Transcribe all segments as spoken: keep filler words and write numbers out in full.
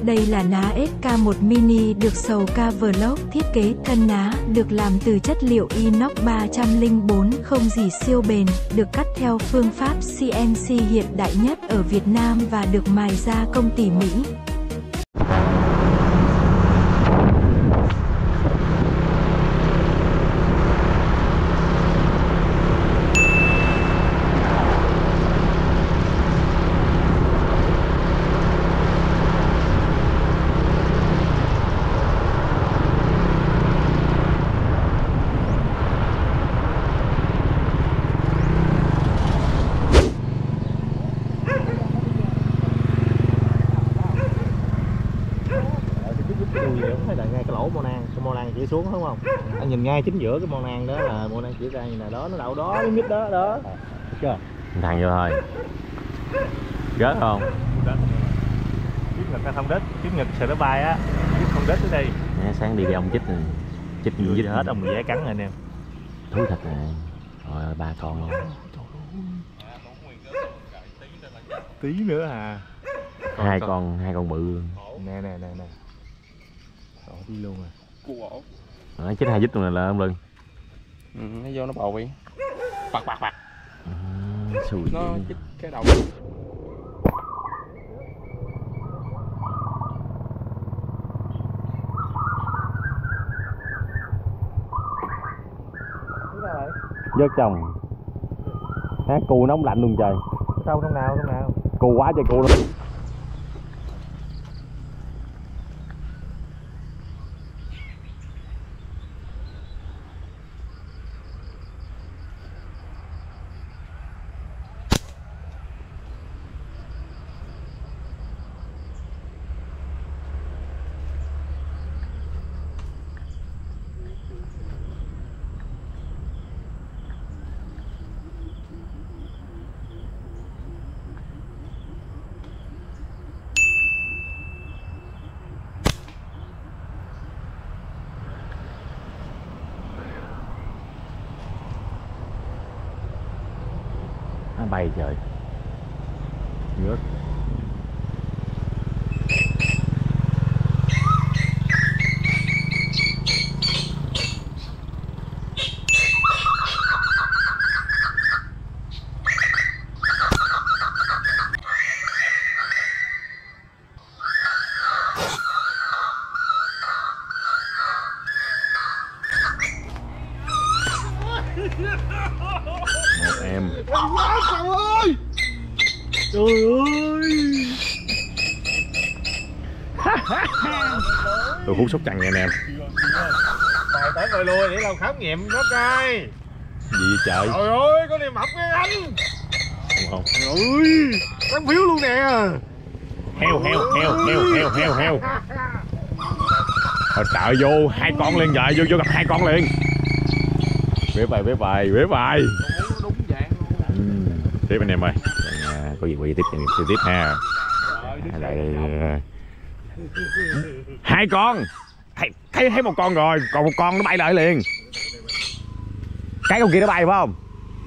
Đây là ná ếch K một mini được Sầu K-Vlog thiết kế. Thân ná được làm từ chất liệu inox ba không bốn, không rỉ, siêu bền, được cắt theo phương pháp xê en xê hiện đại nhất ở Việt Nam và được mài gia công tỉ mỉ. Hay là ngay cái lỗ mô nang, cái mô nang chỉ xuống đúng không? Anh nhìn ngay chính giữa cái mô nang đó là mô nang chỉ ra như là đó, nó đậu đó, nó mít đó, đó. Được chưa? Thằng vô thôi. Rớt không? Kiếp Nhật không đít, kiếp Nhật sợ nó bay á, kiếp không đít tới đây. Nè, sáng đi đi ông chích này. Chích Vừa chích hết ông dễ cắn rồi anh em. Thúi thịt này. Rồi ba con luôn. Tí nữa à. Còn, hai còn... con hai con bự luôn. Nè nè nè nè. Ổ đi luôn à. Cua ổ. Đó, chích hai dít luôn là ông lưng. Ừ, nó vô nó bầu bị. Bạc bạc bạc. À, xui nó vậy. chích cái đầu. Vớt chồng. Hát cù nóng lạnh luôn trời. Sao trong nào trong nào? Cù quá trời cù luôn. Nó bay trời. Rớt. Một em. Trời ơi. Trời ơi. Tôi hút sóc trăng nha anh em. Mày tới rồi lui để làm khám nghiệm nó coi. Gì vậy trời? Trời ơi, con này mập nha anh. Đúng không? Trời ơi, đáng phiếu luôn nè. Heo heo heo heo heo heo heo. Rồi trời vô hai con liền vậy, vô vô gặp hai con liền. Bế bài bế bài bế bài. Đúng dạng luôn. Ừ. Tiếp anh em ơi. À, có gì quay tiếp tiếp tiếp ha. Lại hai con. Thấy thấy thấy một con rồi, còn một con nó bay lại liền. Cái con kia nó bay phải không?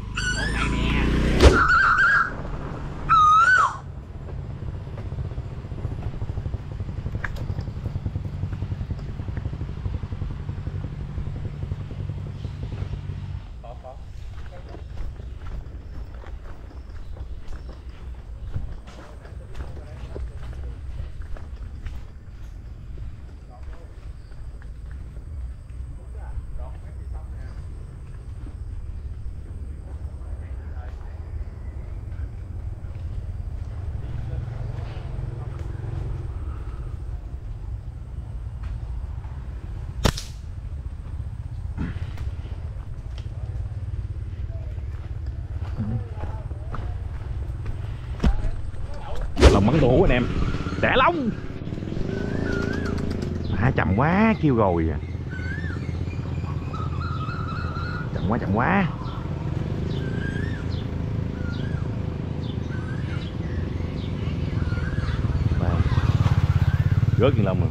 Lòng bắn đủ anh em. Đẻ lông. À, chậm quá kêu rồi. Chậm quá chậm quá. Rớt viên lông rồi.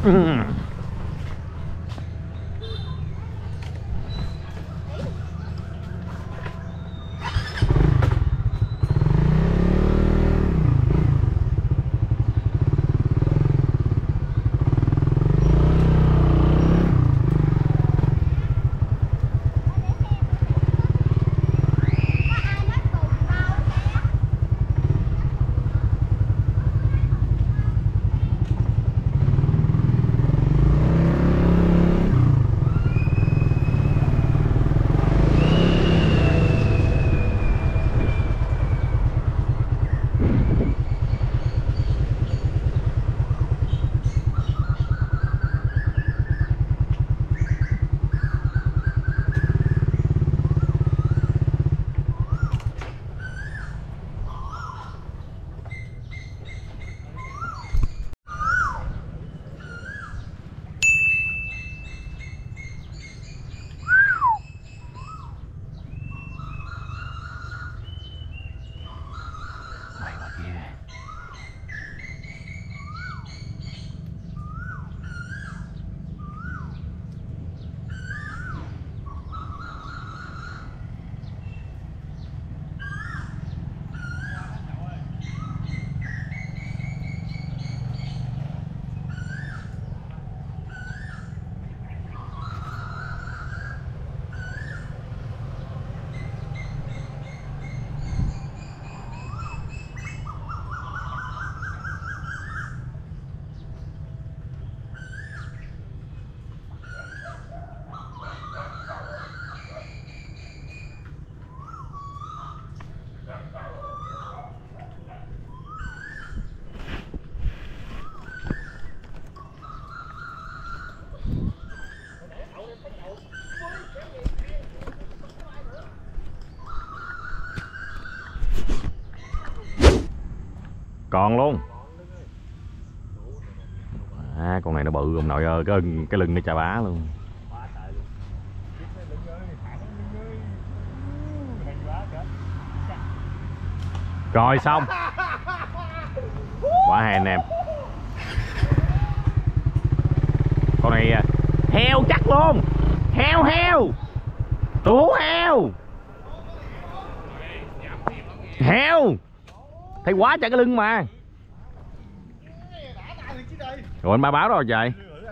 Còn luôn. À, con này nó bự ông nội ơi, cái cái lưng nó chà bá luôn. Rồi xong. Quá hay anh em. Con này heo chắc luôn. Heo heo. Tú heo. Heo. Thấy quá trời cái lưng mà. Rồi anh ba báo rồi trời.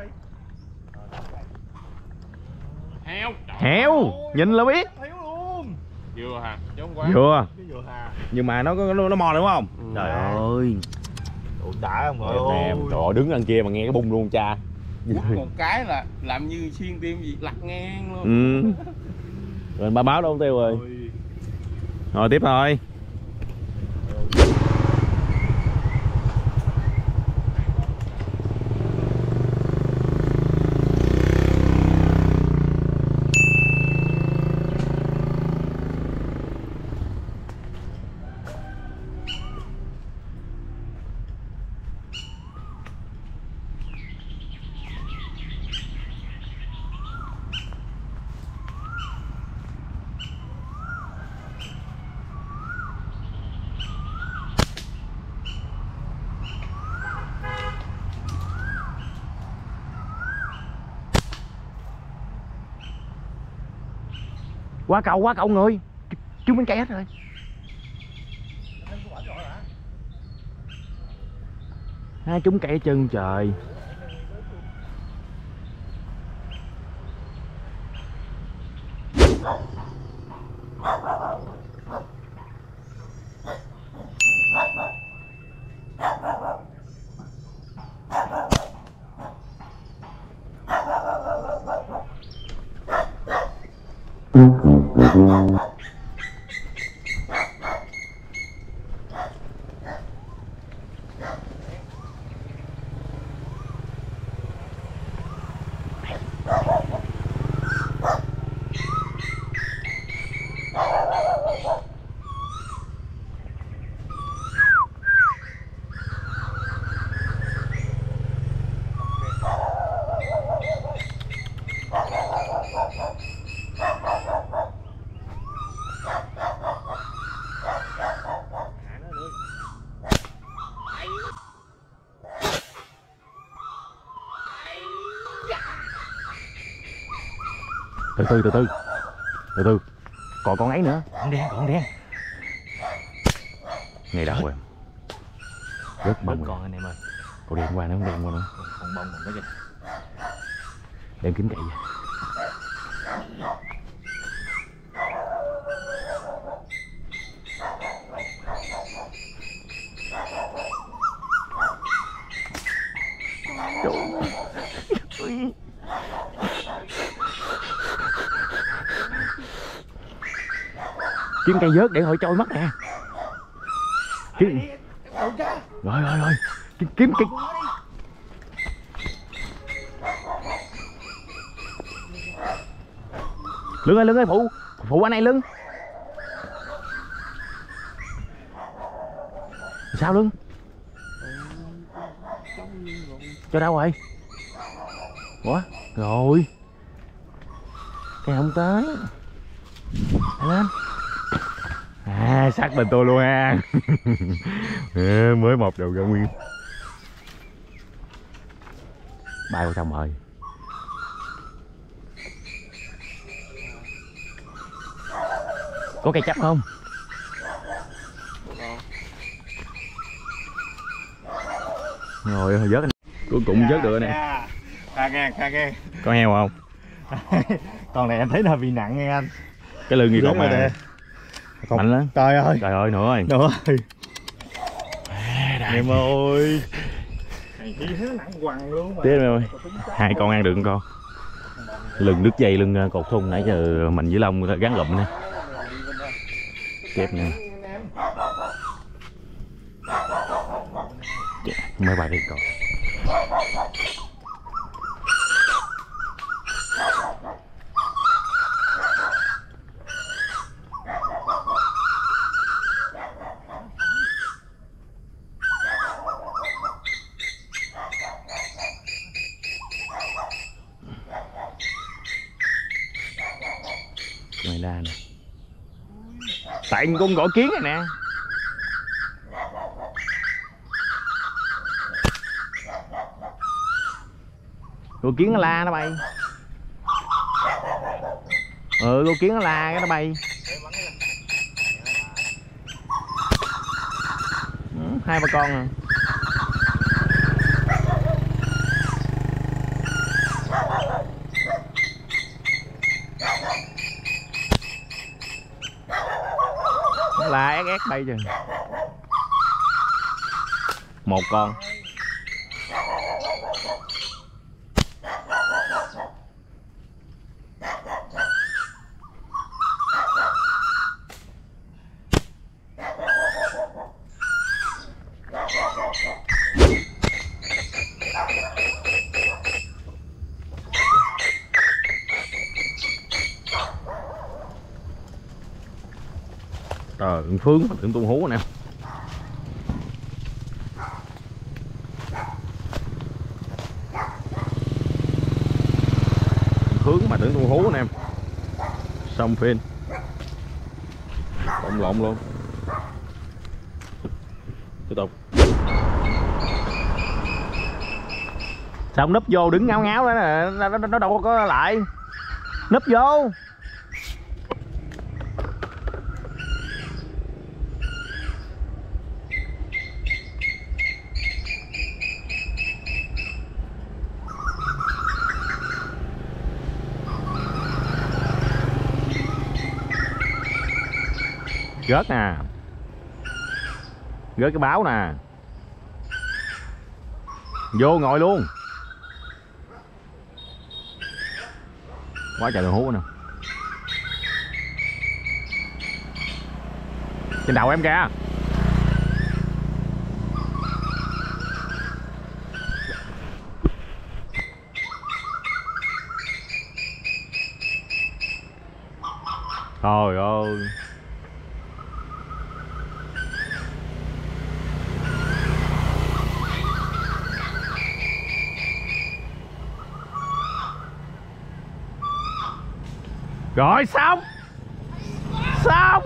Heo. Heo. Nhìn là biết. Vừa hả? Chứ không quá. Vừa. Nhưng mà nó nó, nó mò đúng không? Ừ. Trời ơi. Ủa, đã không rồi. Em trời ơi, đứng đằng kia mà nghe cái bung luôn cha. Một cái là làm như xuyên tim gì lặt ngang luôn. Ừ. Rồi anh ba báo đâu tiêu rồi. Rồi tiếp thôi. Qua cầu, qua cầu người. Chú bên cây hết rồi. Hai chúng cây chân trời. Từ từ từ từ từ từ còn con ấy nữa. Con đen, con đen. Ngày đầu em rất bông con anh em ơi. còn đen qua nữa, không đen qua nữa. Con bông còn đó kìa. Đem kiếm cậy vậy. Kiếm cây vớt để hồi trôi mất nè. Kiếm... rồi rồi rồi kiếm kiếm kiếm lưng ơi lưng ơi phụ phụ anh này lưng. Sao lưng cho đâu rồi? Ủa rồi cái không tới lên. À sát bên tôi luôn ha. Mới một đầu ra nguyên bay vào trong rồi. Có cây chấp không? Rồi vớt anh. Cuối cùng vớt được nè. À nghe, à nghe. Có heo không? Con này anh thấy là bị nặng nghe anh. Cái lưng gì còn mà còn... mạnh lắm. Trời ơi. Trời ơi nữa ơi. Nữa ơi. Em ơi. Tiếp em ơi. Hai con ăn được con. Lưng đứt dây lưng cột thun nãy giờ mình với Long gắn lụm nè. Tiếp nè. Mới bài đi con. Mày ra nè. Tại con gõ kiến này nè. Gõ kiến nó la nó bay. Ừ gõ kiến nó la cái nó bay. Ừ, hai ba con à. La ép ép bay chừng. Một con. Trời ơi, Phương tưởng tung hú nè. Hướng mà tưởng tung hú nè em. Xong phên. Cộng lộn luôn. Tiếp tục. Sao núp vô đứng ngáo ngáo đó nè, nó, nó, nó đâu có lại. Núp vô. Rớt nè. Rớt cái báo nè. Vô ngồi luôn. Quá trời đường hú nè. Trên đầu em kìa. Trời ơi. Rồi xong. Xong.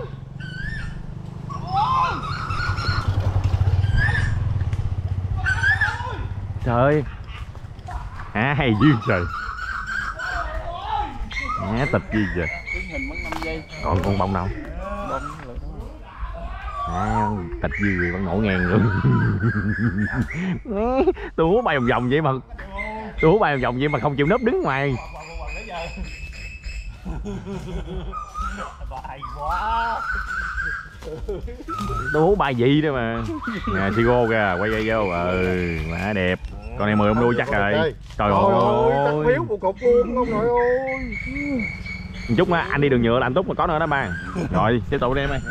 Trời ơi. À hay duyên trời. Ừ. Mẹ tịch gì vậy? hình mất năm giây. Còn con bông đâu? Bông À, tịch gì vẫn ngộ ngàng luôn. Tôi hú bay vòng vòng vậy mà tôi hú bay vòng vòng vậy mà không chịu nấp đứng ngoài. Tôi hú bay gì đó mà. Nè Sigo kìa, quay quay vô. Ừ, má đẹp. Con này mười ông đuôi chắc rồi. Trời ơi. Phiếu một cục luôn ông nội ơi. Một chút á, anh đi đường nhựa là anh Túc mà có nữa đó ba. Rồi, tiếp tục đi em ơi.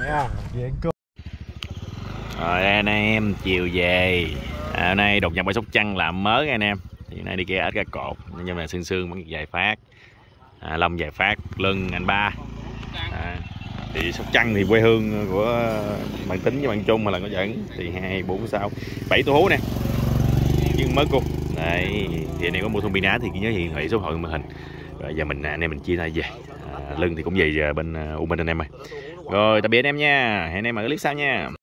Rồi anh em chiều về. À, hôm nay đột nhập ở Sóc Trăng làm mới anh em. Thì hôm nay đi kia ít cá cột, nhưng mà sương sương vẫn dài phát. À, Long dài phát, lưng anh ba. À, thì Sóc Trăng thì quê hương của bạn Tính với bạn Trung mà là có dẫn thì hai bốn sáu bảy tổ hú nè, nhưng mới cô đấy. Thì anh em có mua thông pin á thì nhớ hiển thị số điện thoại màn hình. Rồi giờ mình anh em mình chia tay về. À, lưng thì cũng về bên u bên anh em ơi. Rồi tạm biệt anh em nha, hẹn anh em ở clip sau nha.